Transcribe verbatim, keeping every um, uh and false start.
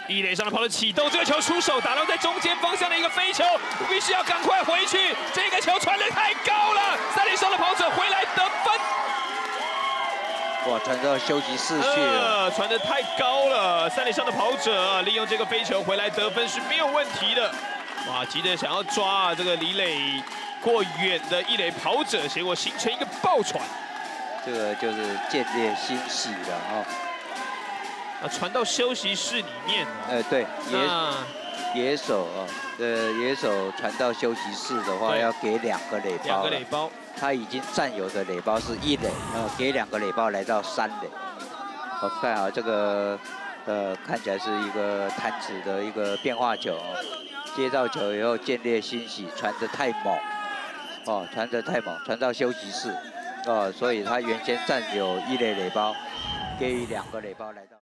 一垒上的跑者启动，这个球出手打到在中间方向的一个飞球，必须要赶快回去。这个球传得太高了，三垒上的跑者回来得分。 哇，传到休息室去了， 呃、传得太高了，三垒上的跑者利用这个飞球回来得分是没有问题的。哇，急着想要抓这个离垒过远的一垒跑者，结果形成一个爆传。 这个就是见猎欣喜了哦。 啊，传到休息室里面。 呃，对，野野手啊，呃，野手传到休息室的话，要给两个垒包。 两个垒包。 他已经占有的垒包是一垒，呃，给两个垒包来到三垒。我看啊，这个呃，看起来是一个弹指的一个变化球，接到球以后见猎欣喜，传得太猛，哦，传得太猛，传到休息室，哦，所以他原先占有一垒垒包，给予两个垒包来到。